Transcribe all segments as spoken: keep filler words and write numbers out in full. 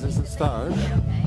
is het start.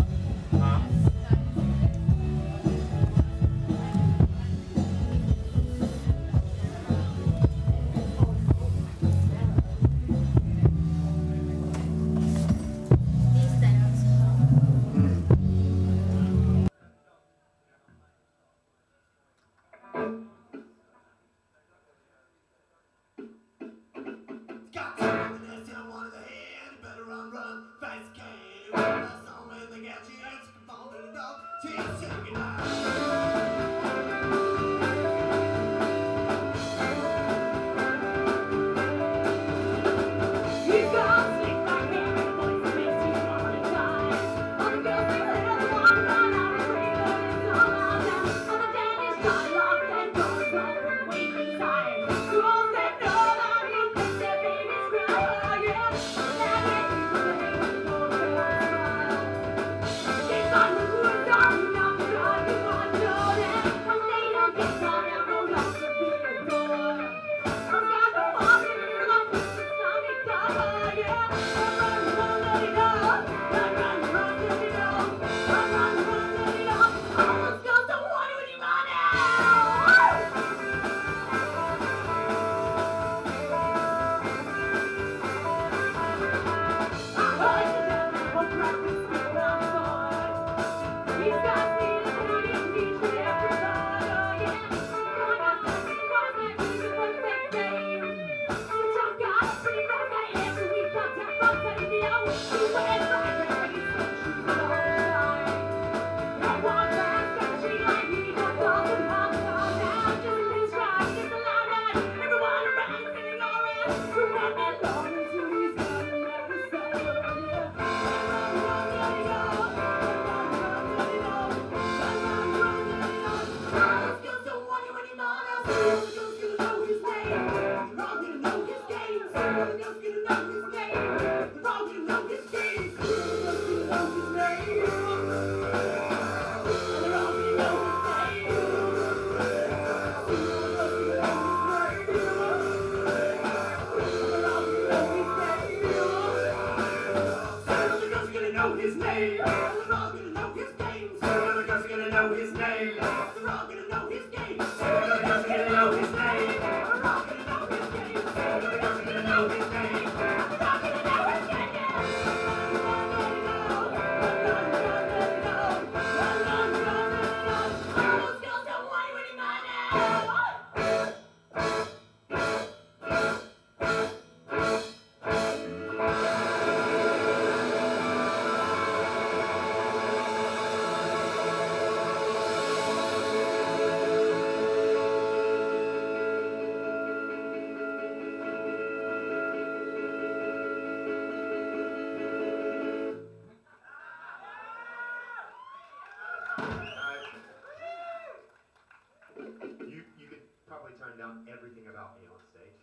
Everything about me on stage.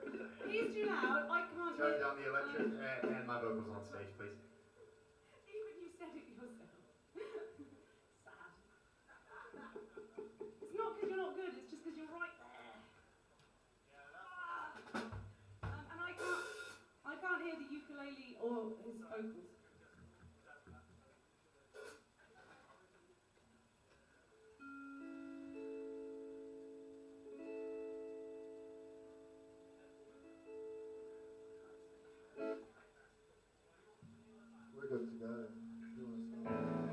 He's too loud. I can't Turn hear. down the electric and, and my vocals on stage, please. Even you said it yourself. Sad. It's not because you're not good. It's just because you're right there. Ah. Um, and I can't. I can't hear the ukulele or his vocals. We're good to go. You want to start?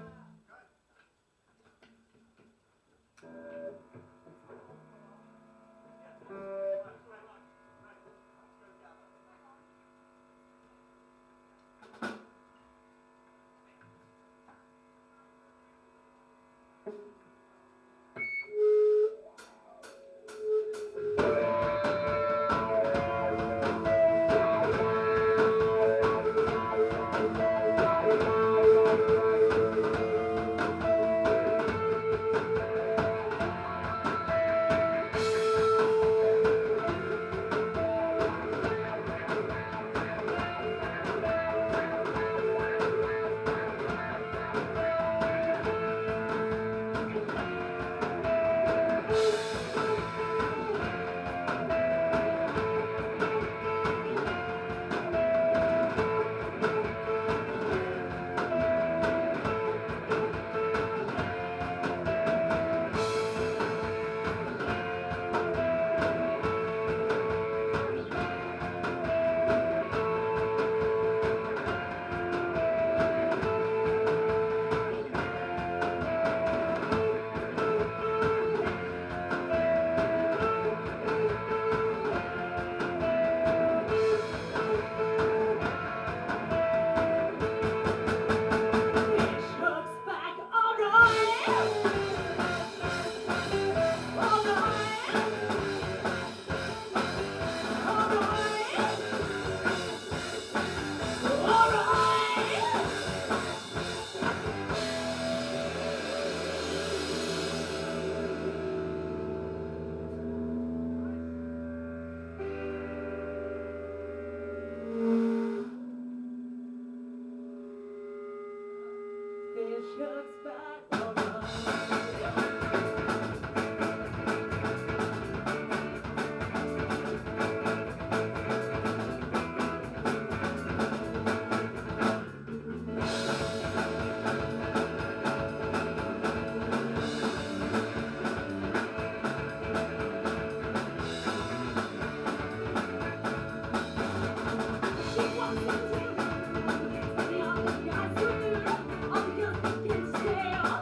Thank you. chugs back alright. She walks into the office, I swear, all the girls can stare.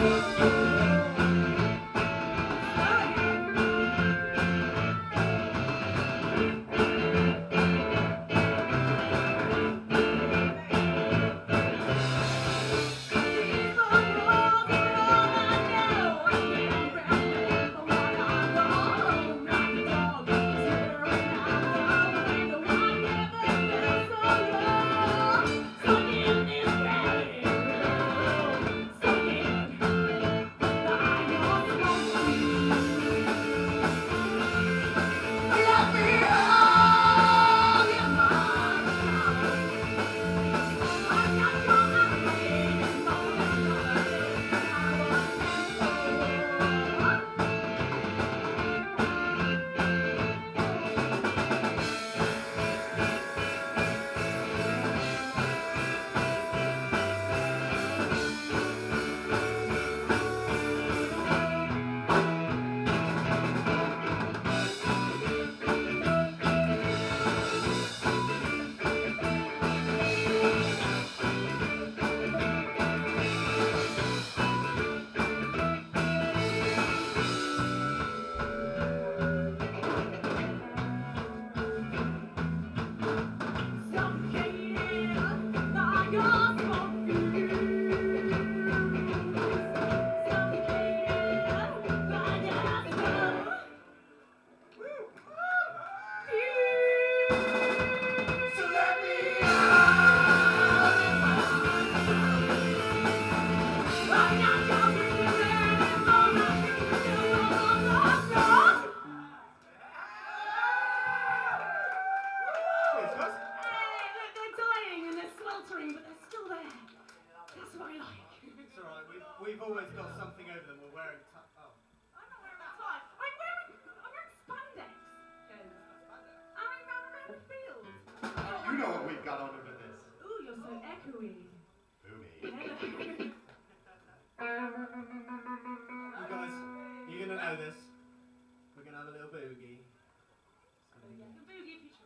We've always got something over them. We're wearing t- oh. I'm not wearing a tie. I'm wearing, I'm wearing spandex. I'm around the field. You know what we've got on over this. Ooh, you're so echoey. Boomy. You guys, you're gonna know this. We're gonna have a little boogie. The boogie picture.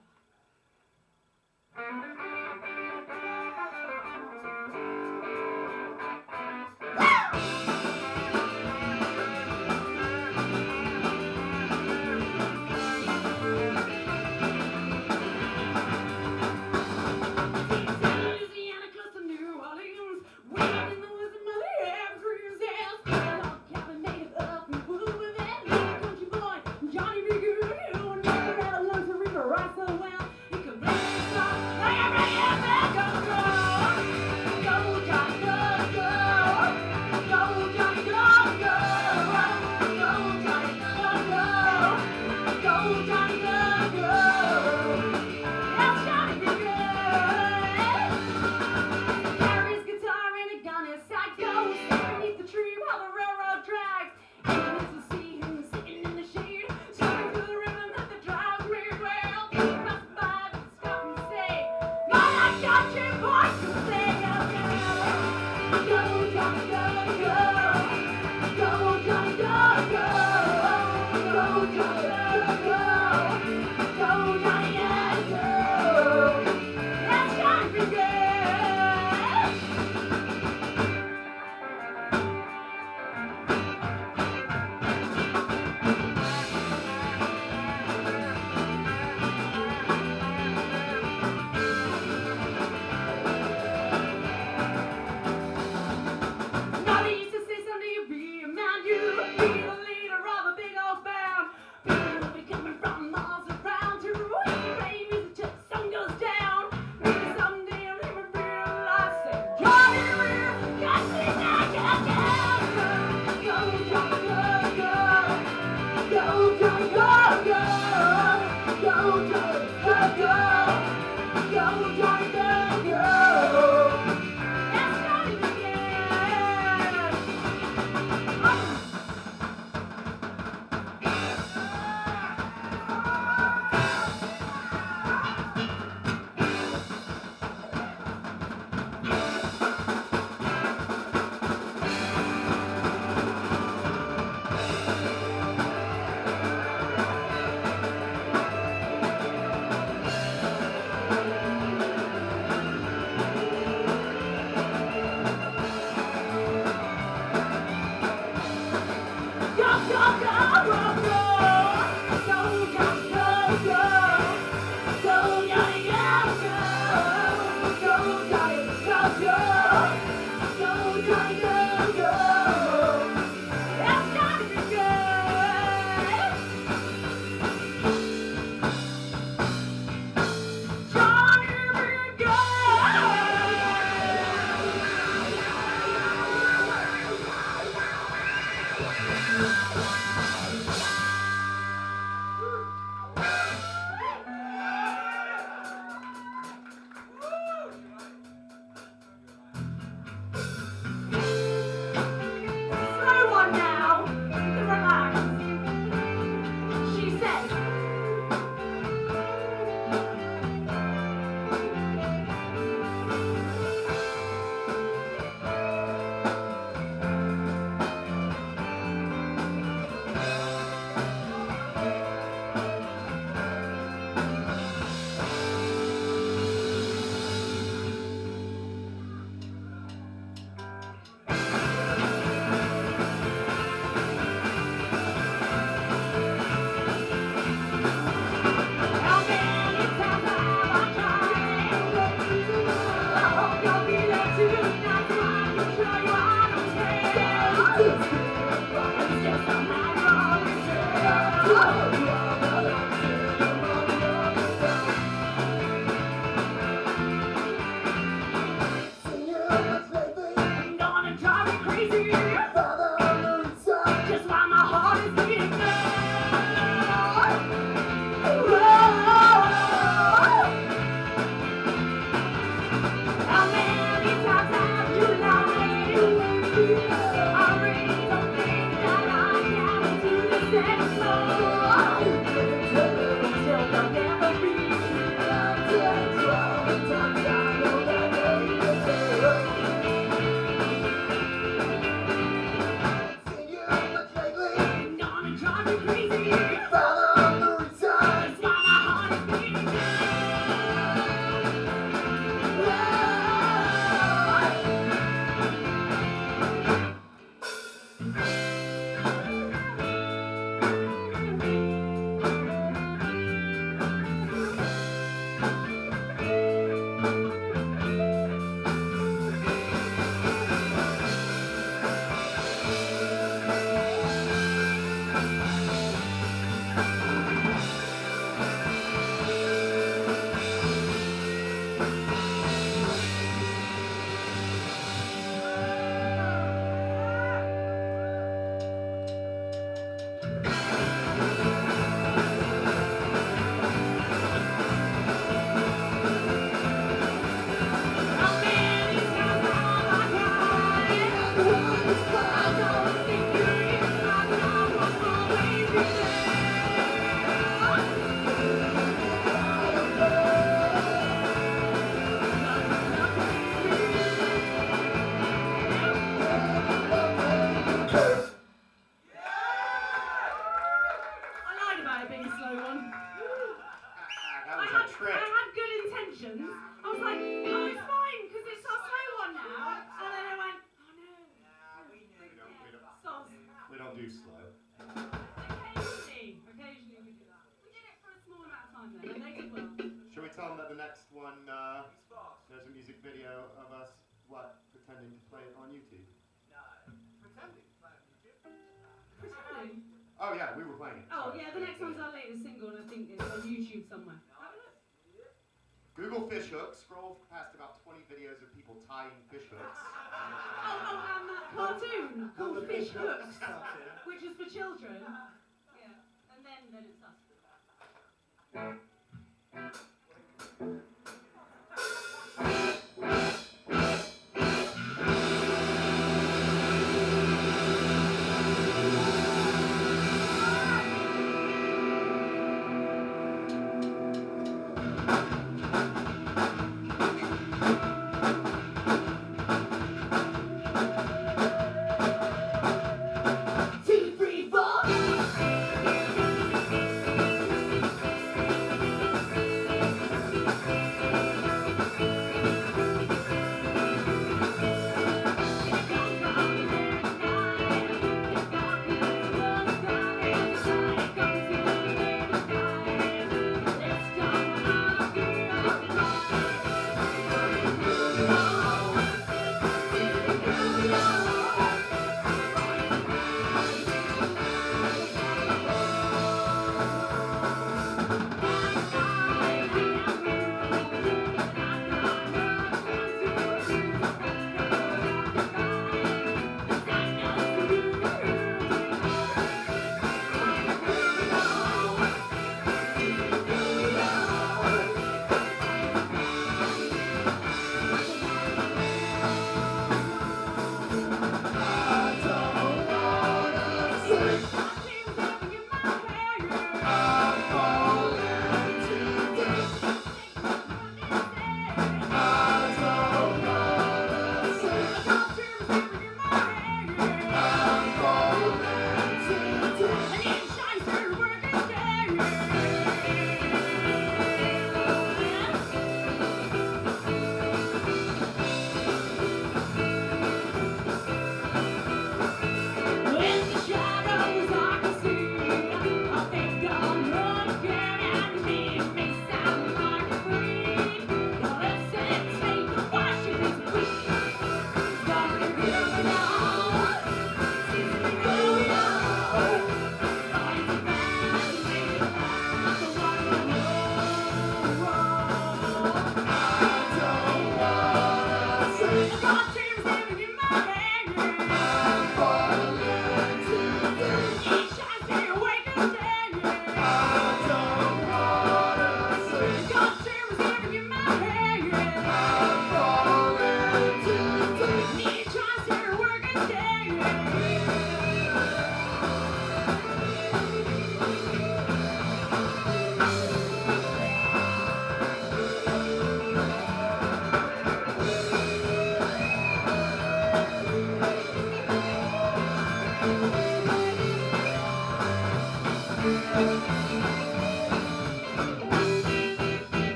Oh yeah, we were playing it. Oh Sorry. yeah, the next one's our latest single, and I think it's on YouTube somewhere. Google fish hooks. Scroll past about twenty videos of people tying fish hooks. Oh, oh, and that cartoon called Fish Hooks, which is for children. Yeah, and then then it's us.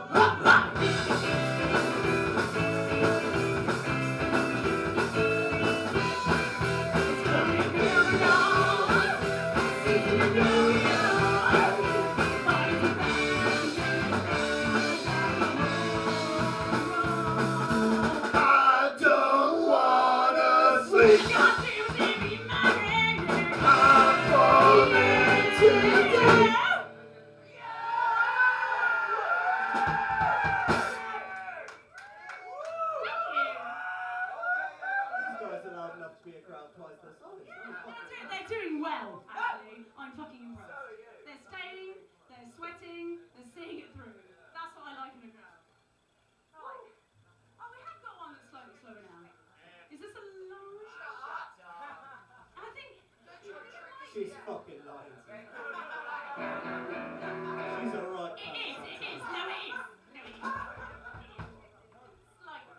I don't wanna sleep. I'm falling today. These guys are loud enough to be a crowd twice their size. They're doing well, actually. I'm fucking impressed. They're staying, they're sweating, they're seeing it through. That's what I like in a crowd. Right. Oh, we have got one that's slightly slower now. Is this a long shot? I think... She's fucking lying to me. She's alright. It is, it is. No, it is. No, it is. Slightly.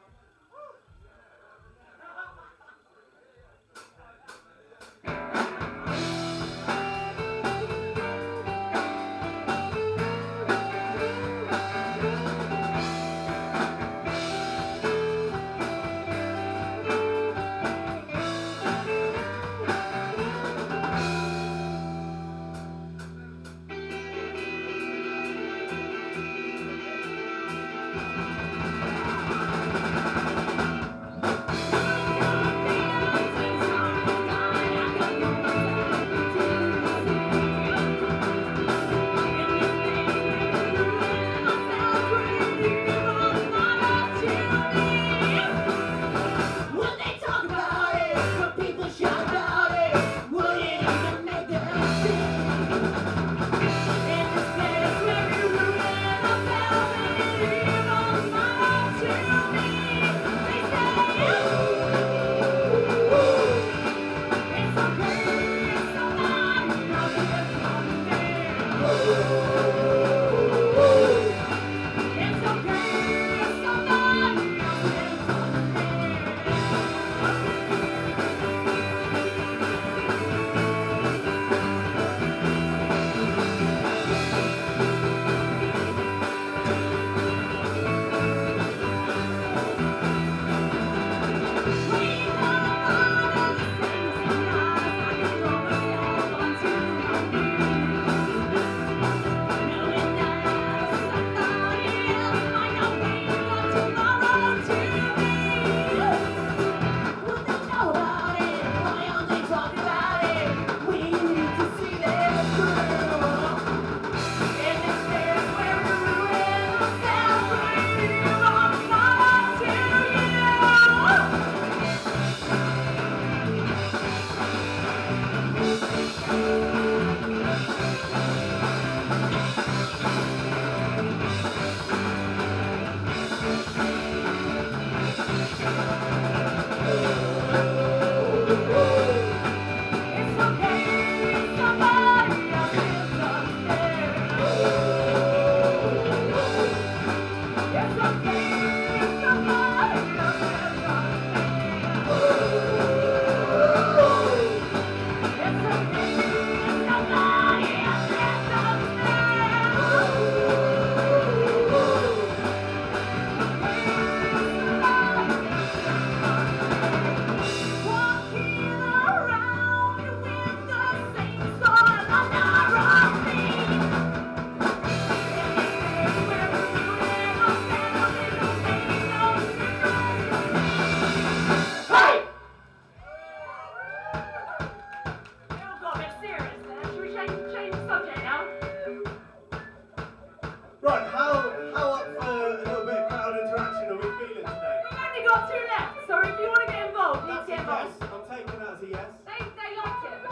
Right, how, how up for a little bit of crowd interaction are we feeling today? We've only got two left, so if you want to get involved, please That's a get yes. involved. I'm taking that as a yes. They, they liked it.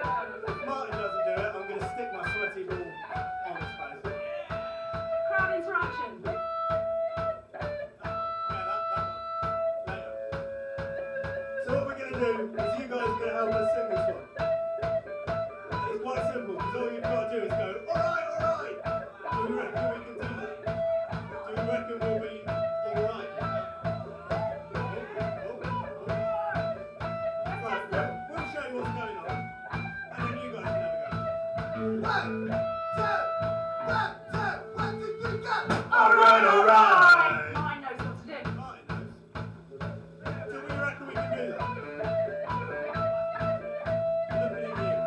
If Martin doesn't do it, I'm going to stick my sweaty ball on his face. Crowd interaction. Yeah, that, that one. Later. So what we're going to do is you guys are going to help us sing this one. It's quite simple, because all you've got to do is go, alright, alright! Do we reckon we can do that? Do we reckon we'll be alright? Right, we'll show you what's going on, and then you guys can have a go. One, two, one, two, one, two, three, go! Alright, alright. Mine knows what to do. Mine knows. Do we reckon we can do that? Looking at you.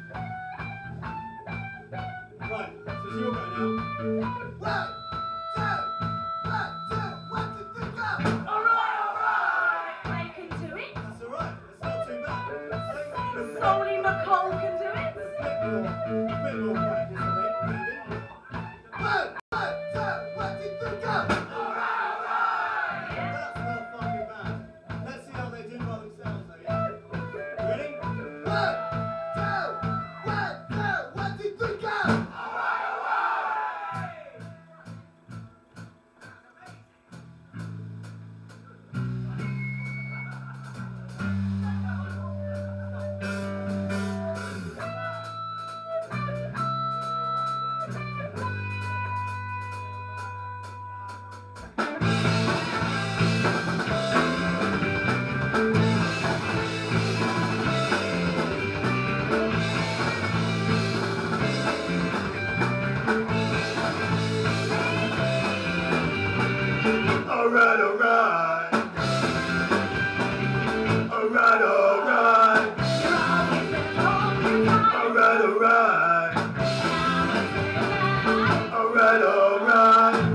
Right, so it's your go now. One, two, one, two, one, two, three, go! Alright, alright. They can do it. That's alright, it's not too bad. I think we need a bit, Solly McCall can do it. a bit more, a bit more practice, I think, maybe. One, one, two, one, two, three, go! That's not fucking bad. Let's see how they do by themselves though, yeah? Ready? One, two, one, two, one, two, three, go! Alright, alright. Alright, alright. Alright, alright. Alright, alright.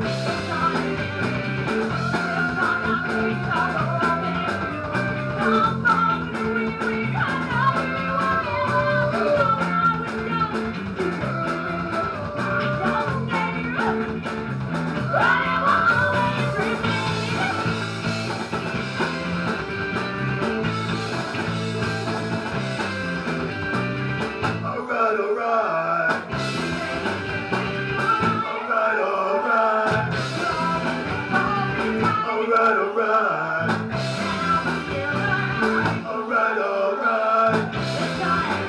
Alright, alright. Alright, alright. Alright, alright. Alright, alright.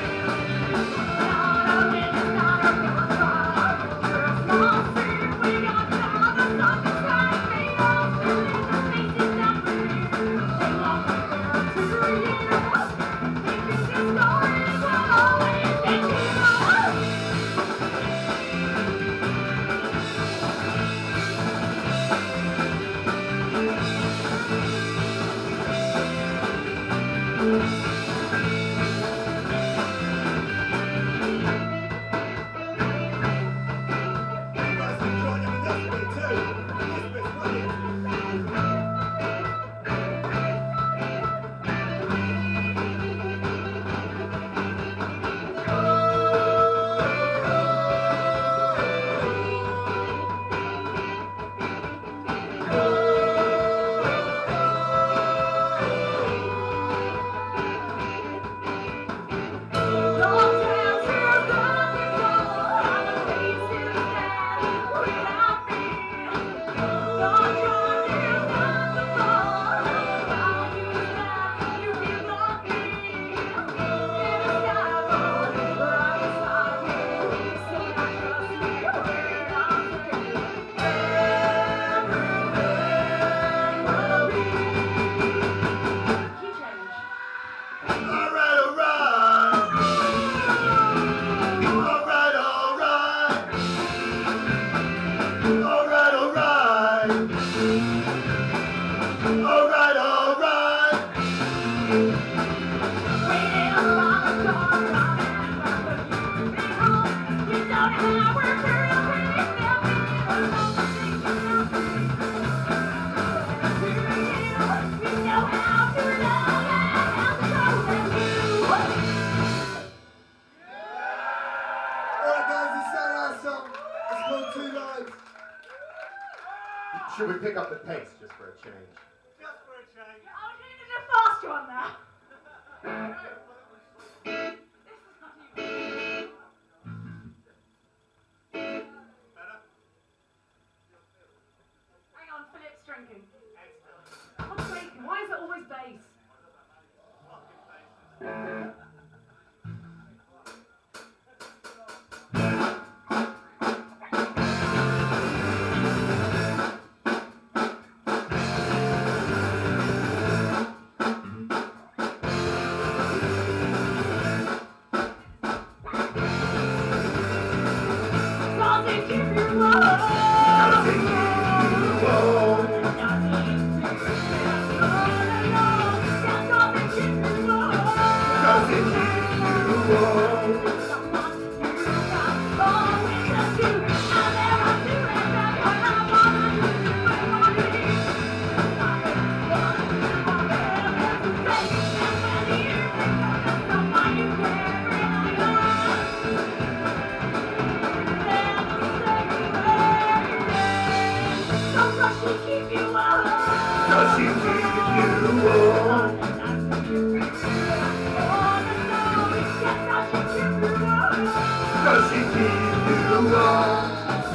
You guys can join in with this bit too. This bit's brilliant. Alright, alright. Alright, alright. Alright, alright. Alright, alright. Alright guys, it's our last song. It's called Two Lives. Should we pick up the pace just for a change? Just for a change. I was going to do a fast one now. Better? Hang on, Philip's drinking. What's drinking? Why is it always bass? Alright, Does she keep you warm? Does she keep you warm?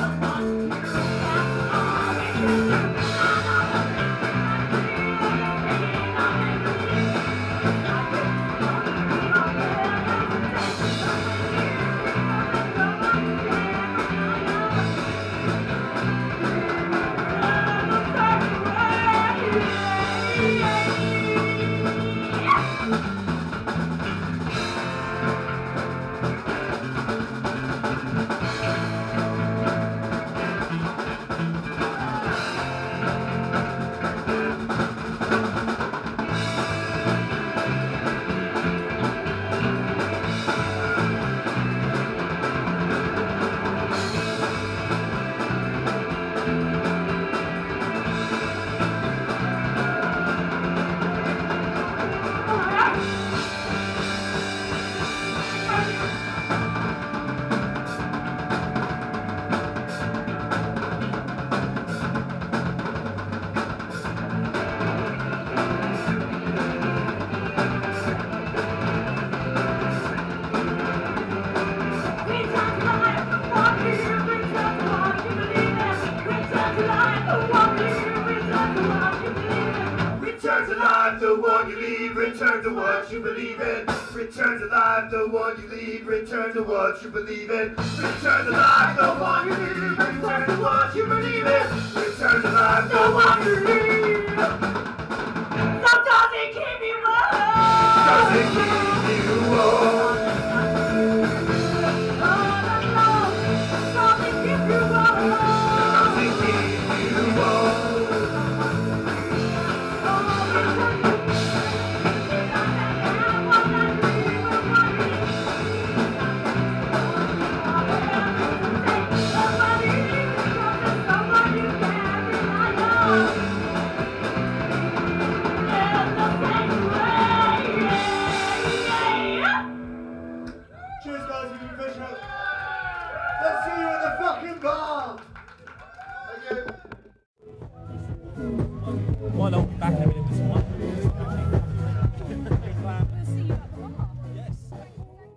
Return to life, the one you leave, return to what you believe in. Return to life, the one you leave, return to what you believe in. Return to life, the one you leave, return to what you believe in. Return to life, the one you leave. So does it keep you warm? Does it keep you warm? Does it keep you warm? Does it keep you warm? Cheers guys, we've been fish out. Let's see you at the fucking bar! Thank you. Why not? Back having a